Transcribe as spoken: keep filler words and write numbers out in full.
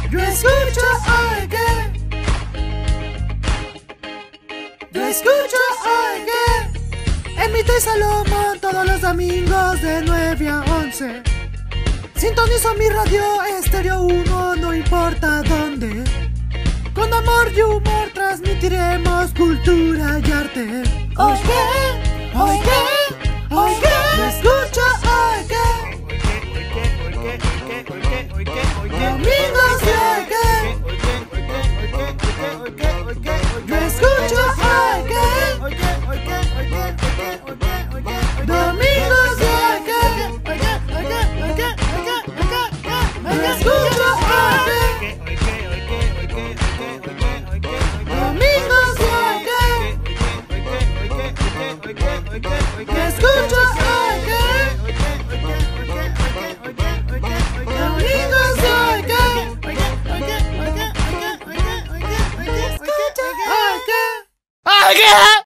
Yo escucho Oiga. Yo escucho Oiga. Emite Salomón todos los domingos de nueve a once. Sintonizo mi radio Estéreo uno, no importa dónde. Con amor y humor transmitiremos cultura y arte. Oiga, Oiga.